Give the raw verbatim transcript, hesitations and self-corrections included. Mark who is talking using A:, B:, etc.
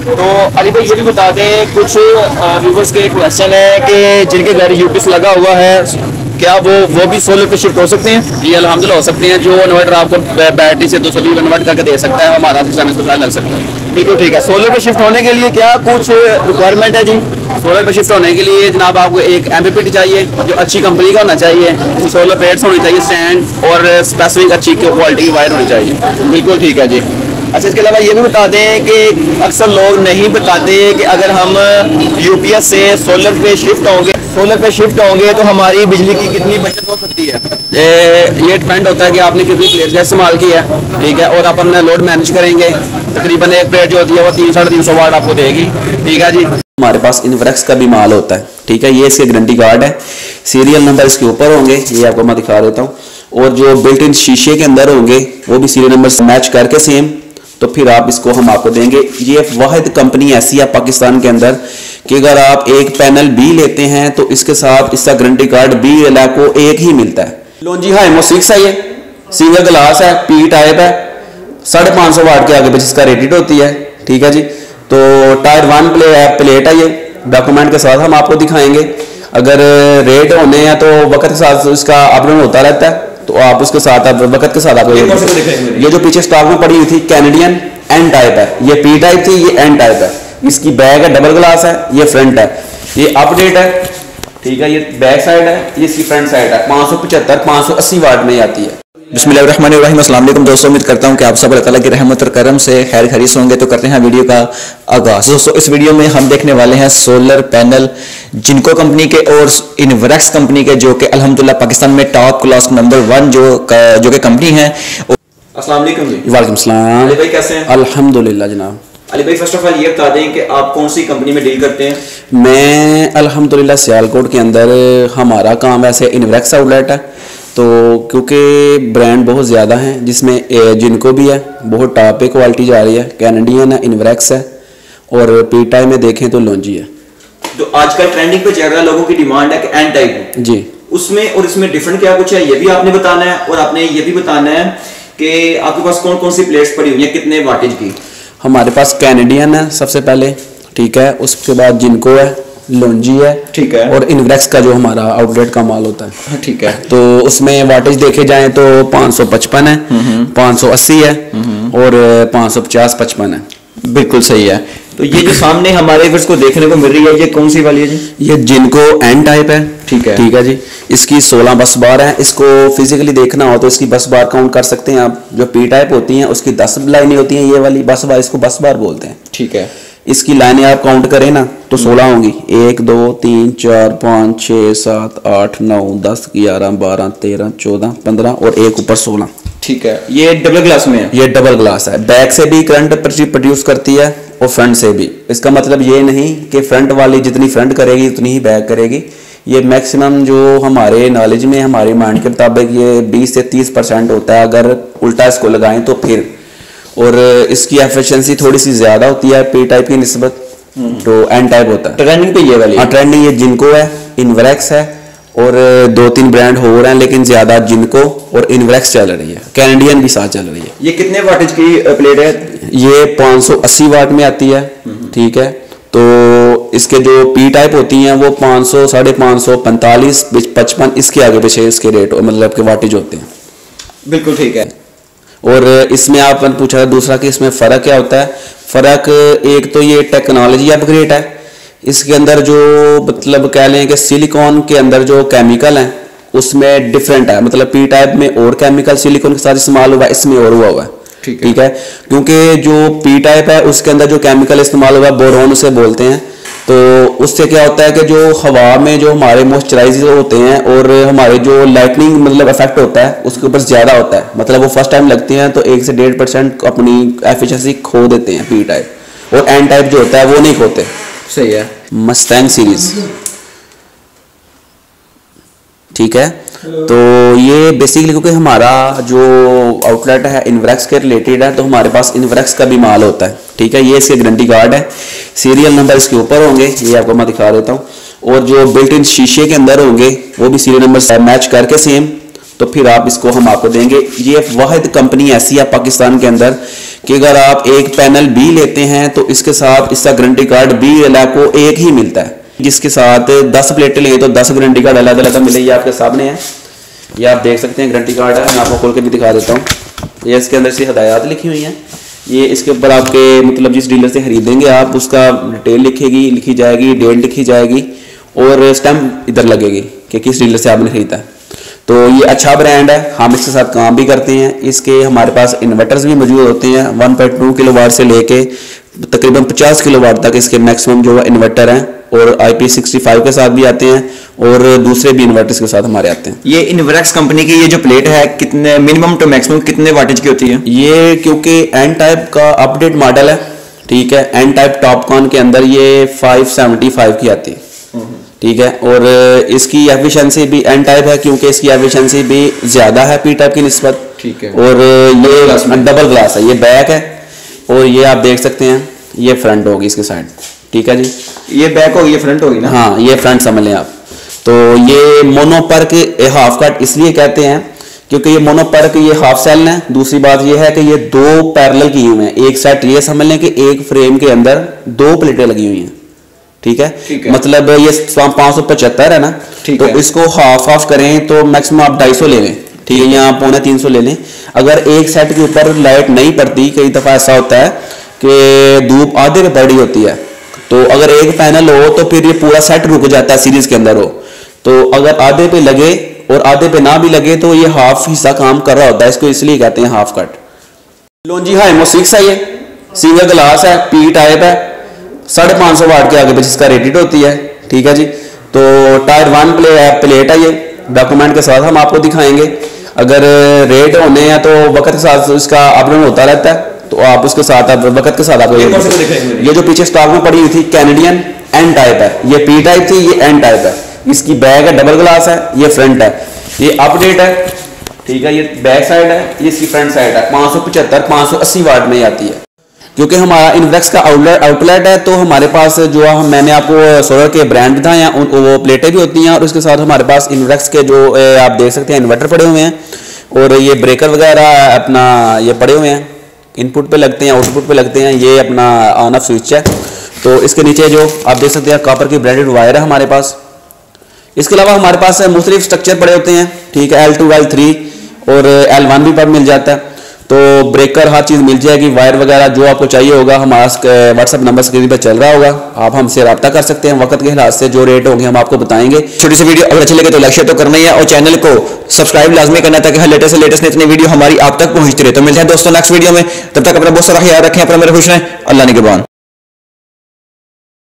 A: तो अली भाई ये भी बता दें, कुछ व्यूवर्स के क्वेश्चन है कि जिनके घर यूपीएस लगा हुआ है, क्या वो वो भी सोलर पे शिफ्ट हो सकते हैं?
B: जी अल्हम्दुलिल्लाह हो सकते हैं। जो इन्वर्टर आपको बैटरी से दो सौ बीस कन्वर्ट करके दे सकता है, हमारा सिस्टम इसको लग सकता है।
A: बिल्कुल ठीक है। सोलर पे शिफ्ट होने के लिए क्या कुछ रिक्वायरमेंट है जी?
B: सोलर पे शिफ्ट होने के लिए जनाब आपको एक एमपीपीटी चाहिए जो अच्छी कंपनी का होना चाहिए, सोलर प्लेट्स होनी चाहिए, स्टैंड और स्पेसिफिक अच्छी क्वालिटी की वायर होनी चाहिए।
A: बिल्कुल ठीक है जी। अच्छा, इसके अलावा ये भी बता दें कि अक्सर लोग नहीं बताते कि अगर हम यूपीएस से सोलर पे शिफ्ट होंगे सोलर पे शिफ्ट होंगे तो हमारी बिजली की कितनी बचत हो सकती है?
B: ये ये डिपेंड होता है कि आपने कितनी प्लेट का इस्तेमाल किया है, ठीक है, और आप अपना लोड मैनेज करेंगे। तकरीबन एक प्लेट जो होती है वो तीन साढ़े तीन सौ वाट आपको देगी, ठीक है जी।
C: हमारे पास इन्वर्क्स का भी माल होता है, ठीक है। ये इसके गारंटी कार्ड है, सीरियल नंबर इसके ऊपर होंगे, ये आपको मैं दिखा देता हूँ। और जो बिल्ट इन शीशे के अंदर होंगे वो भी सीरियल नंबर से मैच करके सेम, तो फिर आप इसको हम आपको देंगे। ये वाहिद कंपनी ऐसी है पाकिस्तान के अंदर कि अगर आप एक पैनल भी लेते हैं तो इसके साथ इसका गारंटी कार्ड भी को एक ही मिलता है। लोंजी हाइमो सिक्स है, ये सिंगल ग्लास है, पी टाइप है, साढ़े पाँच सौ वाट के आगे बस इसका रेटेड होती है, ठीक है जी। तो टायर वन प्ले प्लेट है, ये डॉक्यूमेंट के साथ हम आपको दिखाएंगे। अगर रेट होने हैं तो वक्त के साथ इसका अपडेट होता रहता है, तो आप उसके साथ आप वक्त के साथ आपको ये जो पीछे स्टॉक में पड़ी हुई थी कैनेडियन एन टाइप है, ये पी टाइप थी, ये एन टाइप है। इसकी बैग है, डबल ग्लास है, ये फ्रंट है, ये अपडेट है, ठीक है। ये बैक साइड है, ये इसकी फ्रंट साइड है। पाँच सौ पचहत्तर पाँच सौ अस्सी वाट में आती है।
D: बिस्मिल्लाहिर्रहमानिर्रहीम। अस्सलाम वालेकुम दोस्तों, उम्मीद करता हूं कि आप सब अल्लाह ताला की रहमत और करम से खैर खरीस होंगे। तो करते हैं वीडियो का आगाज। दोस्तों इस वीडियो में हम देखने वाले हैं सोलर पैनल जिनको कंपनी के और इन्वर्क्स कंपनी के, जो कि अल्हम्दुलिल्लाह पाकिस्तान में टॉप क्लास नंबर वन जो जो कि कंपनी है।
A: अस्सलाम वालेकुम जी।
D: वालेकुम सलाम।
A: अली भाई कैसे हैं?
D: अल्हम्दुलिल्लाह जनाब।
A: अली भाई फर्स्ट ऑफ ऑल ये बता दें कि आप कौन सी कंपनी में डील करते हैं?
C: मैं अल्हम्दुलिल्लाह सियालकोट के अंदर हमारा काम वैसे इन्वर्क्स आउटलेट है, तो क्योंकि ब्रांड बहुत ज़्यादा हैं जिसमें जिनको भी है बहुत टॉप पे क्वालिटी जा रही है, कैनेडियन है, इन्वर्क्स है और पीटाई में देखें तो लोंजी है।
A: जो आजकल ट्रेंडिंग पे चल रहा है, लोगों की डिमांड है कि एन टाइप
C: जी,
A: उसमें और इसमें डिफरेंट क्या कुछ है ये भी आपने बताना है, और आपने ये भी बताना है कि आपके पास कौन कौन सी प्लेट्स पड़ी हुई हैं, कितने वाटेज की।
C: हमारे पास कैनेडियन है सबसे पहले, ठीक है, उसके बाद जिनको है, लोंजी है, ठीक है, और इन्वर्क्स का जो हमारा आउटलेट का माल होता है,
A: ठीक है।
C: तो उसमें वाटेज देखे जाएं तो पाँच सौ पचपन है, पाँच सौ अस्सी है और पाँच सौ पचास पचपन है।
A: बिल्कुल सही है। तो ये जो सामने हमारे व्यूअर्स को देखने को मिल रही है, ये कौन सी वाली है जी?
C: ये जिनको एन टाइप है,
A: ठीक है,
C: ठीक है जी। इसकी सोलह बस बार है। इसको फिजिकली देखना हो तो इसकी बस बार काउंट कर सकते हैं आप। जो पी टाइप होती हैं उसकी दस लाइनें होती हैं, ये वाली बस बार, इसको बस बार बोलते हैं,
A: ठीक है।
C: इसकी लाइनें आप काउंट करें ना तो सोलह होंगी। एक दो तीन चार पाँच छः सात आठ नौ दस ग्यारह बारह तेरह चौदह पंद्रह और एक ऊपर सोलह,
A: ठीक है। ये डबल ग्लास में है?
C: ये डबल ग्लास है। बैक से भी करंट प्रोड्यूस करती है और फ्रंट से भी। इसका मतलब ये नहीं कि फ्रंट वाली जितनी फ्रंट करेगी उतनी ही बैक करेगी। ये मैक्सिमम जो हमारे नॉलेज में, हमारे माइंड के मुताबिक ये बीस से तीस परसेंट होता है अगर उल्टा इसको लगाएं तो फिर। और इसकी एफिशिएंसी थोड़ी सी ज़्यादा होती है पी टाइप की निस्बत, तो एन टाइप होता है।
A: ट्रेंडिंग पे ये वाली?
C: हाँ, ट्रेंडिंग ये जिनको है, इन्वर्क्स है और दो तीन ब्रांड हो रहे हैं, लेकिन ज़्यादा जिनको और इन्वर्क्स चल रही है, कैनेडियन भी साथ चल रही है।
A: ये कितने वाटेज की प्लेट है?
C: ये पाँच सौ अस्सी वाट में आती है, ठीक है। तो इसके जो पी टाइप होती हैं वो पाँच सौ साढ़े पाँच सौ पैंतालीस पचपन इसके आगे पीछे इसके रेट मतलब के वाटेज होते हैं।
A: बिल्कुल ठीक है।
C: और इसमें आपने पूछा था दूसरा कि इसमें फ़र्क क्या होता है। फ़र्क एक तो ये टेक्नोलॉजी अपग्रेड है, इसके अंदर जो मतलब कह लें कि सिलिकॉन के अंदर जो केमिकल हैं उसमें डिफरेंट है। मतलब पी टाइप में और केमिकल सिलिकॉन के साथ इस्तेमाल हुआ है, इसमें और हुआ हुआ है, ठीक है, ठीक है। क्योंकि जो पी टाइप है उसके अंदर जो केमिकल इस्तेमाल हुआ है बोरोन उसे बोलते हैं, तो उससे क्या होता है कि जो हवा में जो हमारे मॉइस्चराइजर होते हैं और हमारे जो लाइटनिंग मतलब इफेक्ट होता है उसके ऊपर ज़्यादा होता है। मतलब वो फर्स्ट टाइम लगते हैं तो एक से डेढ़ परसेंट अपनी एफिशिएंसी खो देते हैं पी टाइप, और एन टाइप जो होता है वो नहीं खोते।
A: सही है।
C: मस्टैंग सीरीज, ठीक है। तो ये बेसिकली क्योंकि हमारा जो आउटलेट है इन्वर्क्स के रिलेटेड है, तो हमारे पास इन्वर्क्स का भी माल होता है, ठीक है। ये इसके गारंटी कार्ड है, सीरियल नंबर इसके ऊपर होंगे, ये आपको मैं दिखा देता हूँ। और जो बिल्ट इन शीशे के अंदर होंगे वो भी सीरियल नंबर मैच करके सेम, तो फिर आप इसको हम आपको देंगे। ये वाहिद कंपनी ऐसी है पाकिस्तान के अंदर कि अगर आप एक पैनल बी लेते हैं तो इसके साथ इसका गारंटी कार्ड बी आपको एक ही मिलता है, जिसके साथ दस प्लेटें लें तो दस गारंटी कार्ड अलग अलग मिले। ये आपके सामने है, ये आप देख सकते हैं गारंटी कार्ड है, मैं आपको खोल के भी दिखा देता हूँ। ये इसके अंदर से हदायत लिखी हुई हैं, ये इसके ऊपर आपके मतलब जिस डीलर से खरीदेंगे आप उसका डिटेल लिखेगी लिखी जाएगी, डेट लिखी जाएगी और स्टैम्प इधर लगेगी कि किस डीलर से आपने खरीदा है। तो ये अच्छा ब्रांड है, हम इसके साथ काम भी करते हैं। इसके हमारे पास इन्वर्टर्स भी मौजूद होते हैं, one point two kilowatt से लेके तकरीबन पचास किलो वाट तक इसके मैक्सिमम जो है इन्वर्टर हैं, और आई पी सिक्सटी फाइव के साथ भी आते हैं और दूसरे भी इन्वर्टर्स के साथ हमारे आते हैं।
D: ये इन्वर्क्स कंपनी की ये जो प्लेट है कितने मिनिमम टू मैक्सिमम कितने वाटेज की होती है?
C: ये क्योंकि एन टाइप का अपडेट मॉडल है, ठीक है, एन टाइप टॉपकॉन के अंदर ये फाइव सेवेंटी फाइव की आती है, ठीक है, और इसकी एफिशिएंसी भी एन टाइप है क्योंकि इसकी एफिशिएंसी भी ज़्यादा है पी टाइप की निस्बत,
D: ठीक है,
C: और ये डबल ग्लास है, ये बैक है और ये आप देख सकते हैं ये फ्रंट होगी इसके साइड, ठीक है जी।
D: ये बैक होगी, ये फ्रंट होगी ना?
C: हाँ, ये फ्रंट समझ लें आप। तो ये मोनोपर्क हाफ कट इसलिए कहते हैं क्योंकि ये मोनोपर्क ये हाफ सेल है। दूसरी बात ये है कि ये दो पैरेलल किए हुए हैं, एक सेट ये समझ लें कि एक फ्रेम के अंदर दो प्लेटें लगी हुई हैं, ठीक है,
D: ठीक है।
C: मतलब ये पाँच सौ पचहत्तर है ना, तो है। इसको हाफ हाफ करें तो मैक्सिमम आप ढाई सौ ले लें, ठीक है, यहाँ पौने तीन सौ ले लें। अगर एक सेट के ऊपर लाइट नहीं पड़ती, कई दफ़ा ऐसा होता है कि धूप आधे पे पड़ी होती है, तो अगर एक पैनल हो तो फिर ये पूरा सेट रुक जाता है सीरीज के अंदर हो, तो अगर आधे पे लगे और आधे पे ना भी लगे तो ये हाफ हिस्सा काम कर रहा होता है, इसको इसलिए कहते हैं half cut. Longi HiMO six है, ये सिंगल ग्लास है, पी टाइप है, साढ़े पाँच सौ वाट के आगे पीछे इसका रेटेड होती है, ठीक है जी। तो टायर वन प्ले प्लेट है, ये डॉक्यूमेंट के साथ हम आपको दिखाएंगे। अगर रेट होने हैं तो वक्त के साथ इसका अपडेट होता रहता है, तो आप उसके साथ आप वक्त के साथ आपको ये, ये जो पीछे स्टॉक में पड़ी हुई थी कैनेडियन एन टाइप है, ये पी टाइप थी, ये एन टाइप है। इसकी बैक है, डबल ग्लास है, ये फ्रंट है, ये अपडेट है, ठीक है, ये बैक साइड है, ये इसकी फ्रंट साइड है। पाँच सौ पचहत्तर पाँच सौ अस्सी वाट में आती है। क्योंकि हमारा इन्वेक्स का आउटलेट आउटलेट है, तो हमारे पास जो हम मैंने आपको सोलर के ब्रांड बताए हैं उन वो प्लेटें भी होती हैं, और उसके साथ हमारे पास इन्वेक्स के जो आप देख सकते हैं इन्वर्टर पड़े हुए हैं, और ये ब्रेकर वगैरह अपना ये पड़े हुए हैं, इनपुट पे लगते हैं आउटपुट पे लगते हैं, ये अपना ऑन ऑफ स्विच है। तो इसके नीचे जो आप देख सकते हैं कॉपर की ब्रांडेड वायर है हमारे पास। इसके अलावा हमारे पास मुख्तलिफ स्ट्रक्चर पड़े होते हैं, ठीक है, एल टू एल थ्री और एल वन भी पर मिल जाता है। तो ब्रेकर हर चीज़ मिल जाएगी, वायर वगैरह जो आपको चाहिए होगा हमारा व्हाट्सएप नंबर स्क्रीन पर चल रहा होगा, आप हमसे रब्ता कर सकते हैं। वक्त के हिसाब से जो रेट होंगे हम आपको बताएंगे।
D: छोटी सी वीडियो अगर अच्छी लगे तो लाइक शेयर तो करना ही है, और चैनल को सब्सक्राइब लाजमी करना है ताकि हर लेटेस्ट से लेटेस्ट इतनी वीडियो हमारी आप तक पहुंचती रहे। तो मिलते हैं दोस्तों नेक्स्ट वीडियो में, तब तक अपना बहुत सारा ख्याल रखें, अपना मेरे खुश रहें। अल्लाह निगहबान।